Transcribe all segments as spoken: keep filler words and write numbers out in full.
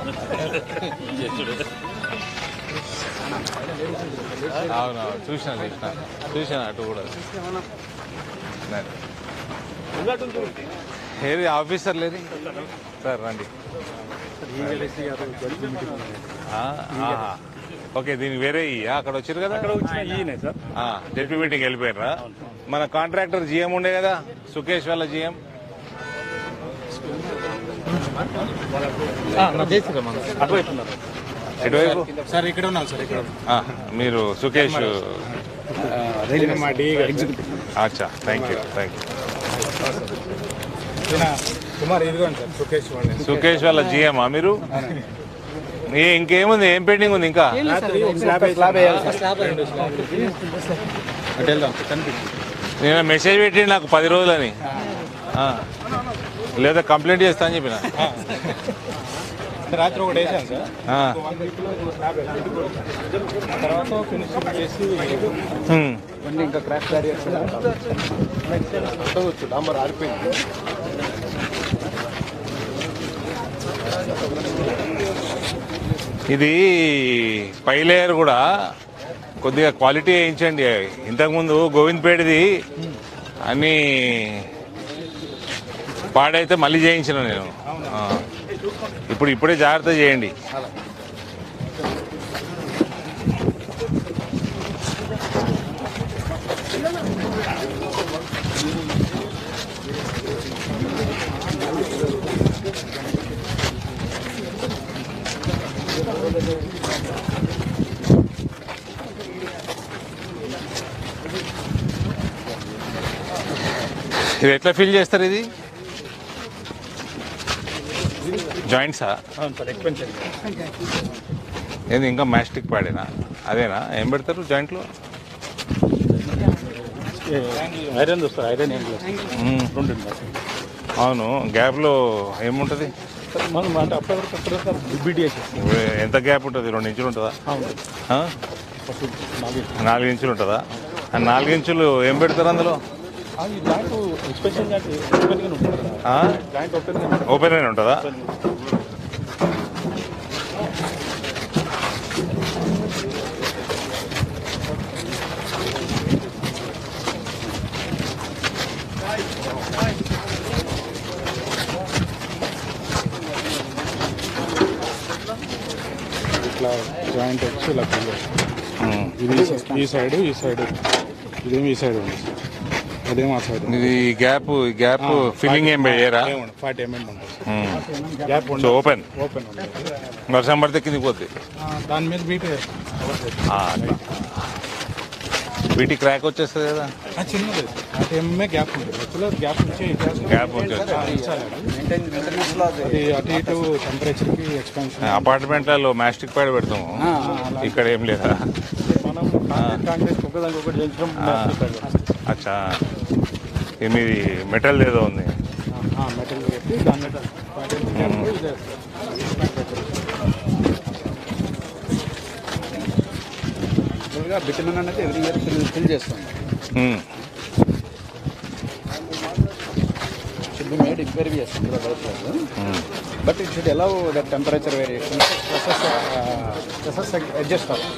అవునవును చూసిన చూసిన చూసిన అటు కూడా ఏది ఆఫీసర్ లేదు సార్ రండి. ఓకే దీనికి వేరే అక్కడ వచ్చారు కదా జడ్పీ మీటింగ్ వెళ్ళిపోయారా? మన కాంట్రాక్టర్ జిఎం ఉండే కదా సుకేష్ వాళ్ళ జిఎం ఎటువైపు సార్ ఇక్కడ ఉన్నాం సార్ ఇక్కడ మీరు సుకేష్ అచ్చా thank you thank you Kumar ఇదిగోండి సార్ సుకేష్ సుకేష్ వాళ్ళ జిఎమ్మా మీరు? ఇంకేముంది ఏం పెండింగ్ ఉంది ఇంకా? నేను మెసేజ్ పెట్టి నాకు పది రోజులని లేదా కంప్లైంట్ చేస్తా అని చెప్పిన. రాత్రి ఒకటి వేసాను సార్ తర్వాత ఫినిషింగ్ చేసి ఇంకా క్రాష్ వచ్చు డాంబర్ ఆరిపోయింది. ఇది పై లేయర్ కూడా కొద్దిగా క్వాలిటీ వేయించండి. ఇంతకుముందు గోవింద్పేటది అన్నీ పాడైతే మళ్ళీ చేయించిన నేను. ఇప్పుడు ఇప్పుడే జాగ్రత్త చేయండి. ఇది ఎట్లా ఫీల్ చేస్తారు? ఇది జాయింట్సా? ఏంది ఇంకా మ్యాస్టిక్ పాడేనా? అదేనా ఏం పెడతారు జాయింట్లో? ఐరన్ చూస్తారు ఐరన్ ఏం అవును గ్యాప్లో ఏముంటుంది? ఎంత గ్యాప్ ఉంటుంది? రెండు ఇంచులు ఉంటుందా? నాలుగు ఇంచులు ఉంటుందా? నాలుగు ఇంచులు ఏం పెడతారు అందులో? ఓపెన్ అయిన ఉంటుందా? ఇట్లా జాయింట్ వచ్చి ఇలా ఇది ఈ సైడ్ ఈ సైడ్ ఇదేమి ఈ సైడ్ ఉంది అదేమో ఆ సైడ్. ఇది గ్యాప్ గ్యాప్ ఫిల్లింగ్ ఏం వేయరా? ఫార్టీ ఎంఎం ఉంటుంది గ్యాప్ ఓపెన్ ఓపెన్ వర్షం పడితే కిందికి పోతుంది. దాని మీద బీటీ బీటీ క్రాక్ వచ్చేస్తుంది కదా? చిన్నది ఫార్టీ ఎంఎంఏ గ్యాప్ ఉంటుంది. యాక్చువల్గా గ్యాప్ వచ్చి గ్యాప్ వచ్చేస్తుంది. అది అటు ఇటు టెంపరేచర్కి ఎక్స్పాన్షన్. అపార్ట్మెంట్లలో మ్యాస్టిక్ ప్యాడ్ పెడతాము, ఇక్కడ ఏం లేదా? అచ్చా మీది మెటల్ ఏదో ఉంది. మెటల్ పెట్టి దాని బిటమిన్ అనేది ఎవ్రీ ఇయర్ ఫిల్ చేస్తాం. Should be made impervious but it should allow that temperature variation process adjust అవుతుంది.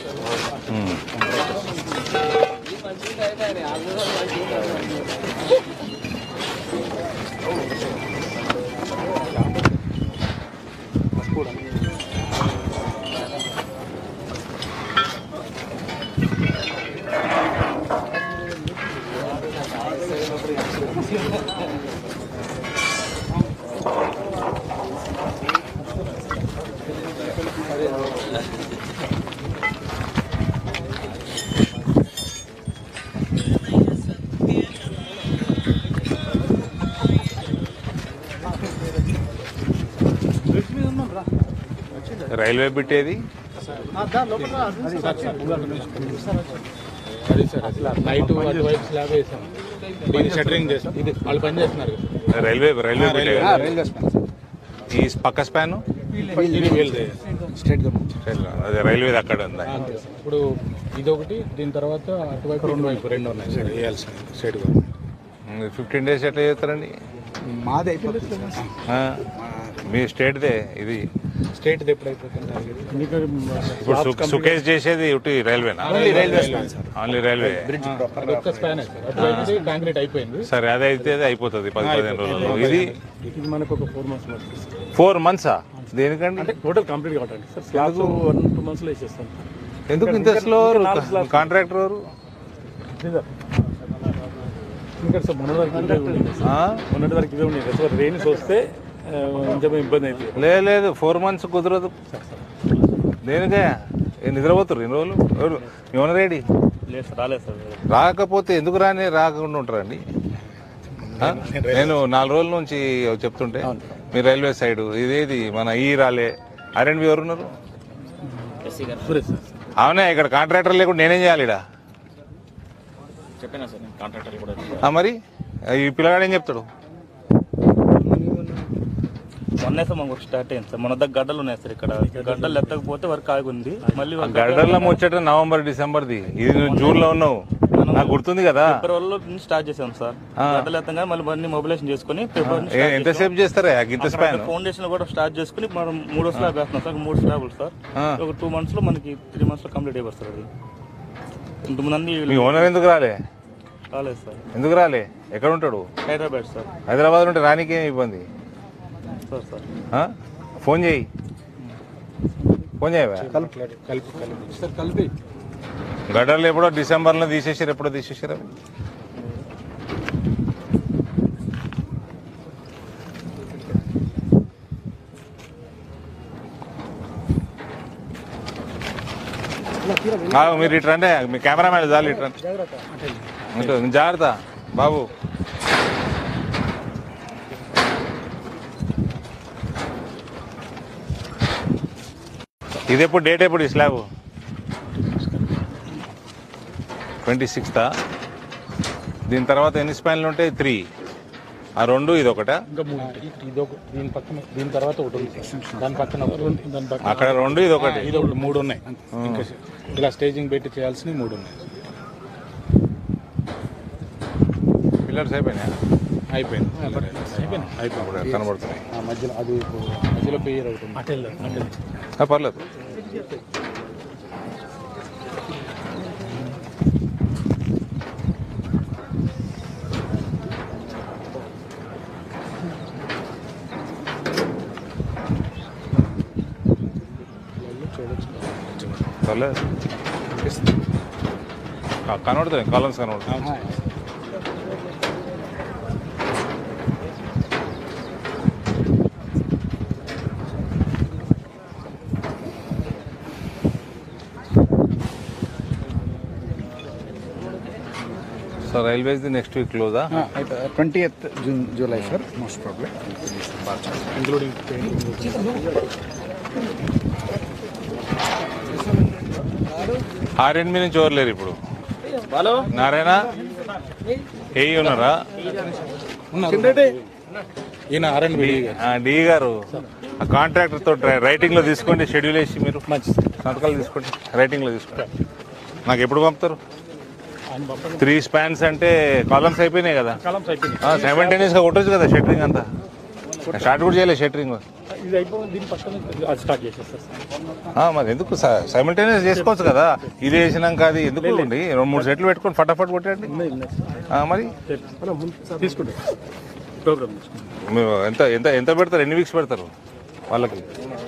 రైల్వే బిట్టేది నైట్ అటువైపు స్లాబ్ వేసాం, షట్టరింగ్ చేసాం. ఇది వాళ్ళు పని చేస్తున్నారు. రైల్వే రైల్వే రైల్వే స్పాన్ ఈ పక్క స్పాన్ స్టేట్ అదే రైల్వేది అక్కడ ఉందా? ఇప్పుడు ఇదొకటి, దీని తర్వాత అటువైపు రెండు వైపు రెండు ఉన్నాయి సార్ వేయాల్సిన స్టేట్ గవర్నమెంట్. ఫిఫ్టీన్ డేస్ ఎట్లా చేస్తారండి? మాది అయిపోయింది మీ స్టేట్దే ఇది. స్టేట్ ఎప్పుడు అయిపోతుంది? ఇప్పుడు సుకేష్ చేసేది ఒకటి రైల్వేనా? Only railway. అయిపోయింది. సరే అదే అయితే అయిపోతుంది పది పదిహేను రోజులు. ఇది ఇది మనకు ఒక ఫోర్ మంత్స్ ఫోర్ మంత్సా? దేనికండి? అంటే టోటల్ కంప్లీట్ కావట్లేదు sir. Slabs one two months లో వేసేస్తాం. ఎందుకు ఇంత స్లో? కాంట్రాక్టర్ ఎవరు? ఇంకా సార్ మొన్నటి వరకు ఇవే ఉండేది సార్. మొన్నటి వరకు ఇవే ఉండేది సార్. రెయిన్స్ వస్తే కొంచెం ఇబ్బంది అవుతుంది. లేదు లేదు ఫోర్ మంత్స్ కుదరదు. దేనికే నిద్రపోతారు ఎన్ని రోజులు? ఎవరు ఏమన్నా రెడీ లేదు సార్, రాలేదు సార్. రాకపోతే ఎందుకు రాని రాకుండా ఉంటారండి? నేను నాలుగు రోజుల నుంచి చెప్తుంటే మీ రైల్వే సైడ్ ఇదేది మన ఈ రాలే ఆర్ఎండ్ బి ఎవరున్నారు? అవునా, ఇక్కడ కాంట్రాక్టర్ లేకుండా నేనేం చేయాలి? ఇక్కడ చెప్పినా సార్ కాంట్రాక్టర్ కూడా. మరి ఈ పిల్లగాడు ఏం చెప్తాడు? మొన్నే సార్ మాకు స్టార్ట్ అయింది సార్. మన దగ్గర గడ్డలు ఉన్నాయి సార్. ఇక్కడ గడ్డలు ఎత్తకపోతే వర్క్ ఆగి ఉంది. మళ్ళీ గడ్డల్లో ముచ్చట నవంబర్ డిసెంబర్ది. ఇది నువ్వు జూన్ లో ఉన్నావు, నాకు గుర్తుంది కదా. ఫిబ్రవరిలో స్టార్ట్ చేసాం సార్. గడ్డలు ఎత్తంగా మళ్ళీ అన్ని మొబిలైజేషన్ చేసుకుని ఎంతసేపు చేస్తారా ఇంత స్పాన్? ఫౌండేషన్ కూడా స్టార్ట్ చేసుకుని మనం మూడో స్లాబ్ వేస్తున్నాం సార్. మూడు స్లాబులు సార్. ఒక టూ మంత్స్ లో మనకి త్రీ మంత్స్ లో కంప్లీట్ అయిపోతుంది సార్. అది ఇంతమంది మీ ఓనర్ ఎందుకు రాలే? రాలేదు సార్. ఎందుకు రాలే? ఎక్కడ ఉంటాడు? హైదరాబాద్ సార్. హైదరాబాద్ ఉంటే రానికి ఏమి ఇబ్బంది? సార్ సార్ ఫోన్ చేయి, ఫోన్ చేయవా? కలిపి గడ్డలు ఎప్పుడో డిసెంబర్లో తీసేసారు. ఎప్పుడో తీసేసారు. మీరు ఇటు రండి, మీ కెమెరామ్యాన్ చాలు ఇటు రండి. జాగ్రత్త బాబు. ఇది ఎప్పుడు డేట్ ఎప్పుడు ఈ స్లాబ్? ట్వంటీ సిక్స్తా? దీని తర్వాత ఎన్ని స్పాన్లు ఉంటాయి? త్రీ. ఆ రెండు ఇది ఒకటా? దీని పక్కన దీని తర్వాత ఒకటి ఉంది. దాని పక్కన దాని పక్కన అక్కడ రెండు ఇది ఒకటి. ఇది ఒకటి మూడు ఉన్నాయి. ఇంకా ఇలా స్టేజింగ్ పెట్టి చేయాల్సినవి మూడు ఉన్నాయి. పిల్లర్స్ అయిపోయినాయి? అయిపోయింది అయిపోయింది అయిపోయి కనబడుతున్నాయి. మధ్యలో అది మధ్యలో పేరు అవుతుంది. పర్లేదు. పర్లేదు, కనబడుతుంది. కాలమ్స్ కనబడుతుంది. So railways the next week close, huh? twentieth June, July, sir. Most probably, including ఆర్ఎండ్ మీ నుంచి ఎవరు లేరు ఇప్పుడు? నారాయణ ఏ ఉన్నారా? ఈయన ఆర్ఎండ్ బి డి గారు కాంట్రాక్టర్ తో రైటింగ్ లో తీసుకోండి. షెడ్యూల్ వేసి మీరు మంచి సంతకాలు తీసుకోండి. రైటింగ్ లో తీసుకోండి. నాకు ఎప్పుడు పంపుతారు? త్రీ స్పాన్స్ అంటే కాలమ్స్ అయిపోయినాయి కదా? సెవెంటీనియస్ గా కొట్టచ్చు కదా షట్టరింగ్ అంతా? స్టార్ట్ కూడా చేయలేదు షట్టరింగ్. మరి ఎందుకు సైమల్టేనియస్ చేసుకోవచ్చు కదా? ఇది వేసినాక అది ఎందుకు అండి? రెండు మూడు సెట్లు పెట్టుకొని ఫటాఫట్ కొట్టండి. మరి ఎంత ఎంత ఎంత పెడతారు? ఎన్ని వీక్స్ పెడతారు వాళ్ళకి?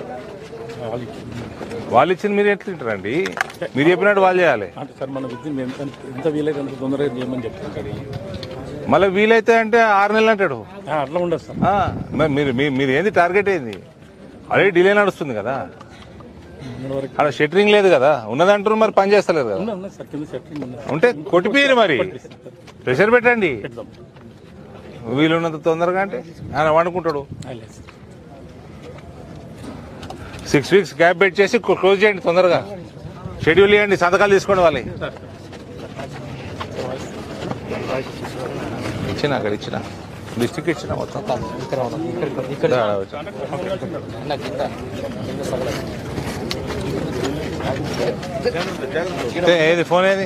వాళ్ళు ఇచ్చింది మీరు ఎట్లా తింటారండి? మీరు చెప్పినట్టు వాళ్ళు చేయాలి. సార్ మన ఎంత వీలైతే అంత తొందరగా చేయమని చెప్తాను. మళ్ళీ వీలైతే అంటే ఆరు నెలలు అంటాడు. అట్లా ఉండదు సార్. మీరు మీరు ఏంది టార్గెట్ ఏంది? ఆల్రెడీ డిలే నడుస్తుంది కదా? అక్కడ షట్టరింగ్ లేదు కదా? ఉన్నదంటారు, మరి పని చేస్తలేదు కదా? ఉంటే కొట్టిపోయారు. మరి ప్రెషర్ పెట్టండి వీలున్నంత తొందరగా. అంటే ఆయన వండుకుంటాడు. సిక్స్ వీక్స్ గ్యాప్ పెట్టి చేసి క్లోజ్ చేయండి తొందరగా. షెడ్యూల్ ఇవ్వండి, సంతకాలు తీసుకోండి. వాళ్ళకి ఇచ్చిన అక్కడ ఇచ్చిన డిస్ట్రిక్ట్ ఇచ్చిన మొత్తం. ఏది ఫోన్ ఏది?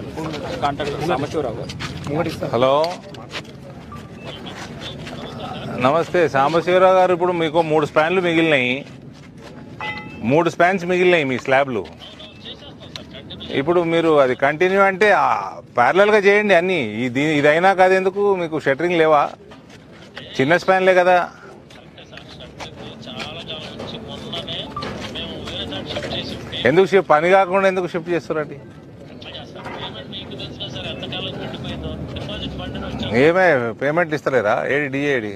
హలో నమస్తే సాంబశివరావు గారు, ఇప్పుడు మీకు మూడు స్పాన్లు మిగిలినాయి, మూడు స్పాన్స్ మిగిలినాయి మీ స్లాబ్లు. ఇప్పుడు మీరు అది కంటిన్యూ అంటే ప్యారలల్గా చేయండి అన్నీ. ఇది ఇదైనా కాదు, ఎందుకు మీకు షట్టరింగ్ లేవా? చిన్న స్పాన్లే కదా. ఎందుకు షిఫ్ట్ పని కాకుండా ఎందుకు షిఫ్ట్ చేస్తారండి? ఏమే పేమెంట్ ఇస్తలేరా? ఏడి డిఏడి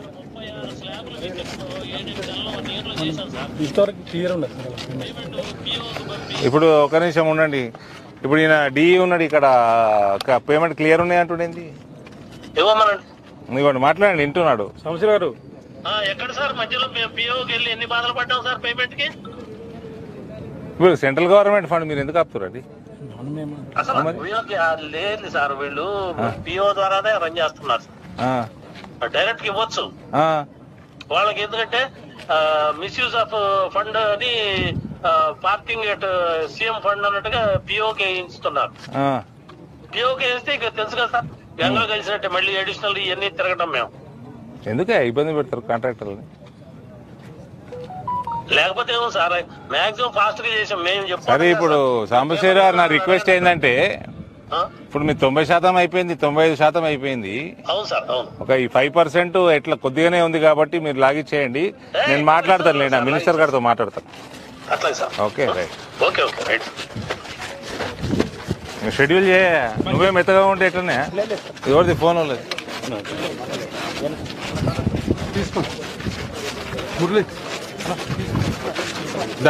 ఇప్పుడు ఒక నిమిషం ఉండండి. ఇప్పుడు ఈయన డిఈ ఉన్నాడు ఇక్కడ, పేమెంట్ క్లియర్ ఉన్నాయి అంటుండేంది? ఇవ్వండి, మాట్లాడండి, వింటున్నాడు. సంవత్సరం గారు ఎక్కడ సార్ మధ్యలో పిఓకి వెళ్ళి ఎన్ని బాధలు పడ్డాం సార్ పేమెంట్ కి? ఇప్పుడు సెంట్రల్ గవర్నమెంట్ ఫండ్ మీరు ఎందుకు ఆపుతారండి? అసలు పిఓకి లేదు సార్, వీళ్ళు పిఓ ద్వారానే రన్ చేస్తున్నారు సార్. డైరెక్ట్ గా ఇవ్వచ్చు వాళ్ళకి, ఎందుకంటే మిస్యూజ్ ఆఫ్ ఫండ్ అని పార్కింగ్ ఎట్ సీఎం ఫండ్ అన్నట్టుగా పిఓకి ఇస్తున్నారు. పిఓకి వేస్తే ఇక తెలుసు కదా సార్, గంగలో కలిసినట్టే మళ్ళీ అడిషనల్ ఇవన్నీ తిరగటం. మేము ఎందుకే ఇబ్బంది పెడతారు కాంట్రాక్టర్ని? లేకపోతే ఏమో సార్ మాక్సిమం ఫాస్ట్ గా చేసాం మేము చెప్తాం. సరే, ఇప్పుడు సాంబశివరావు నా రిక్వెస్ట్ ఏంటంటే, ఇప్పుడు మీ తొంభై శాతం అయిపోయింది, తొంభై ఐదు శాతం అయిపోయింది. అవును సార్, అవును. ఒక ఈ ఫైవ్ పర్సెంట్ ఎట్లా కొద్దిగానే ఉంది కాబట్టి మీరు లాగిచ్చేయండి. నేను మాట్లాడతాను లేండి, మినిస్టర్ గారితో మాట్లాడతాను. అట్లాగే sir. Okay right. Okay okay right. Schedule చేయ, నువ్వే మెత్తగా ఉంటే ఎట్లనే ఎవరిది ఫోన్ లేదు. మురళి దా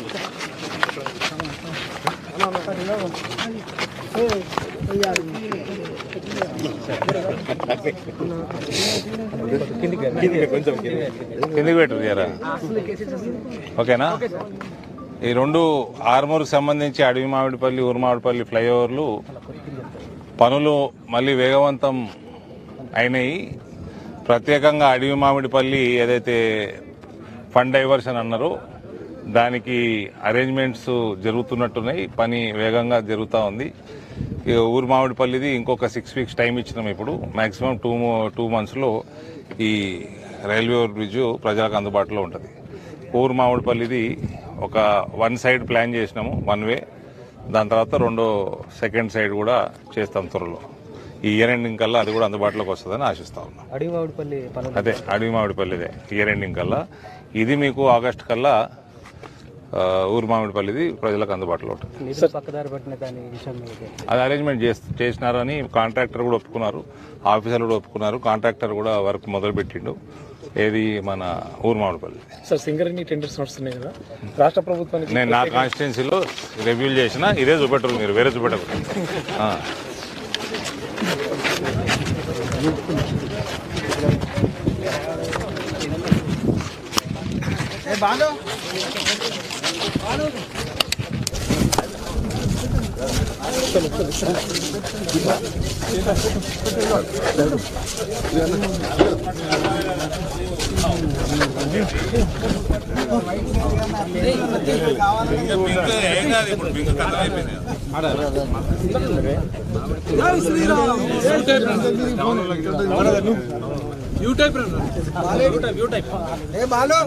కిందికి పెట్టు జరా. ఓకేనా? ఈ రెండు ఆర్మూర్కి సంబంధించి అడవి మామిడిపల్లి, ఊరుమామిడిపల్లి ఫ్లైఓవర్లు పనులు మళ్ళీ వేగవంతం అయినాయి. ప్రత్యేకంగా అడవి మామిడిపల్లి ఏదైతే ఫండ్ డైవర్షన్ అన్నారో దానికి అరేంజ్మెంట్స్ జరుగుతున్నట్టున్నాయి, పని వేగంగా జరుగుతూ ఉంది. ఊరు మామిడిపల్లిది ఇంకొక సిక్స్ వీక్స్ టైం ఇచ్చినాం. ఇప్పుడు మ్యాక్సిమం టూ టూ మంత్స్లో ఈ రైల్వే ఓవర్ బ్రిడ్జ్ ప్రజలకు అందుబాటులో ఉంటుంది. ఊరు మామిడిపల్లిది ఒక వన్ సైడ్ ప్లాన్ చేసినాము, వన్ వే. దాని తర్వాత రెండో సెకండ్ సైడ్ కూడా చేస్తాం త్వరలో. ఈ ఇయర్ ఎండింగ్ కల్లా అది కూడా అందుబాటులోకి వస్తుందని ఆశిస్తా ఉన్నాం. అడవి మామిడిపల్లి అదే అడవి మామిడిపల్లిదే ఇయర్ ఎండింగ్ కల్లా. ఇది మీకు ఆగస్ట్ కల్లా ఊరు మామిడిపల్లిది ప్రజలకు అందుబాటులో ఉంటుంది. అది అరేంజ్మెంట్ చేసినారని కాంట్రాక్టర్ కూడా ఒప్పుకున్నారు, ఆఫీసర్లు కూడా ఒప్పుకున్నారు. కాంట్రాక్టర్ కూడా వర్క్ మొదలు పెట్టిండు. ఏది మన ఊరు మామిడిపల్లి. సార్ సింగరేణి టెండర్స్ నడుస్తున్నాయి కదా రాష్ట్ర ప్రభుత్వానికి. నేను నా కాన్స్టిట్యున్సీలో రివ్యూ చేసిన, ఇదే చూపెట్టరు మీరు, వేరే చూపెట్టరు. యూ టైప్ యూ టైప్ ఏ బాలు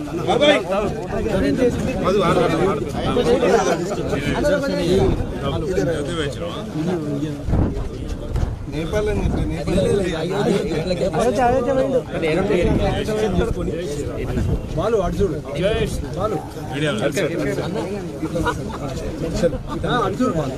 నేపాల్ బాలు అర్జున్ బాలు అర్జున్ బాలు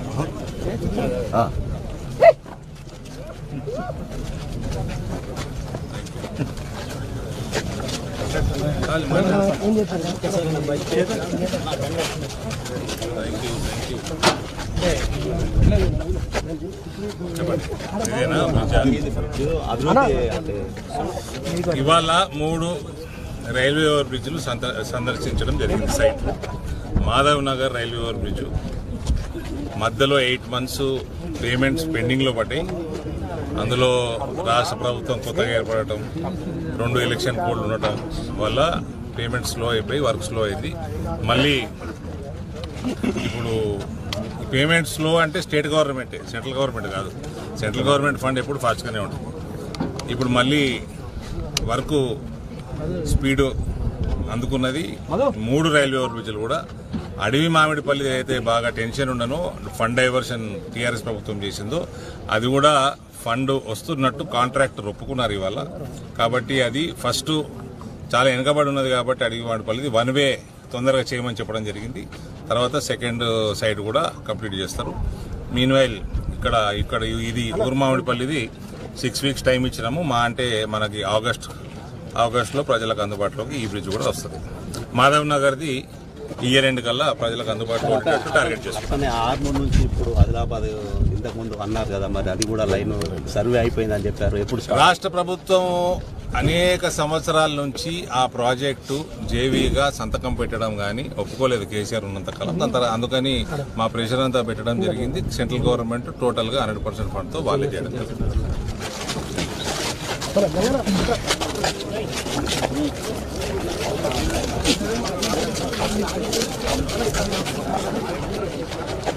ఇవాళ మూడు రైల్వే ఓవర్ బ్రిడ్జ్లు సందర్శించడం జరిగింది. Site Madhav Nagar railway over bridge మధ్యలో ఎయిట్ మంత్స్ పేమెంట్స్ పెండింగ్లో పడ్డాయి. అందులో రాష్ట్ర ప్రభుత్వం కొత్తగా ఏర్పడటం, రెండు ఎలక్షన్ కోడ్లు ఉండటం వల్ల పేమెంట్ స్లో అయిపోయి వర్క్ స్లో అయింది. మళ్ళీ ఇప్పుడు పేమెంట్ స్లో అంటే స్టేట్ గవర్నమెంటే, సెంట్రల్ గవర్నమెంట్ కాదు. సెంట్రల్ గవర్నమెంట్ ఫండ్ ఎప్పుడు ఫాస్ట్గానే ఉంటుంది. ఇప్పుడు మళ్ళీ వర్క్ స్పీడు అందుకున్నది. మూడు రైల్వే ఓవర్ బ్రిడ్జ్లు కూడా అడవి మామిడిపల్లి అయితే బాగా టెన్షన్ ఉండను ఫండ్ డైవర్షన్ టీఆర్ఎస్ ప్రభుత్వం చేసిందో అది కూడా ఫండ్ వస్తున్నట్టు కాంట్రాక్టర్ ఒప్పుకున్నారు ఇవాళ. కాబట్టి అది ఫస్ట్ చాలా వెనుకబడి ఉన్నది కాబట్టి అడవి మామిడిపల్లిది వన్ వే తొందరగా చేయమని చెప్పడం జరిగింది. తర్వాత సెకండ్ సైడ్ కూడా కంప్లీట్ చేస్తారు. మీన్వైల్ ఇక్కడ ఇక్కడ ఇది ఊరుమామిడిపల్లిది సిక్స్ వీక్స్ టైం ఇచ్చినాము. మా అంటే మనకి ఆగస్ట్ ఆగస్టులో ప్రజలకు అందుబాటులోకి ఈ బ్రిడ్జ్ కూడా వస్తుంది. మాధవ్ నగర్ది ఇయర్ ఎండ్ కల్లా ప్రజలకు అందుబాటులో టార్గెట్ చేస్తాం. ఆర్మూర్ నుంచి ఇప్పుడు ఆదిలాబాద్ ఇంతకు ముందు అన్నారు కదా, మరి అది కూడా లైన్ సర్వే అయిపోయిందని చెప్పారు. ఎప్పుడు రాష్ట్ర ప్రభుత్వం అనేక సంవత్సరాల నుంచి ఆ ప్రాజెక్టు జేవీగా సంతకం పెట్టడం కానీ ఒప్పుకోలేదు కేసీఆర్ ఉన్నంతకాలం. దాని తర్వాత అందుకని మా ప్రెషర్ అంతా పెట్టడం జరిగింది. సెంట్రల్ గవర్నమెంట్ టోటల్గా హండ్రెడ్ పర్సెంట్ ఫండ్తో వాళ్ళే చేయడం జరిగింది.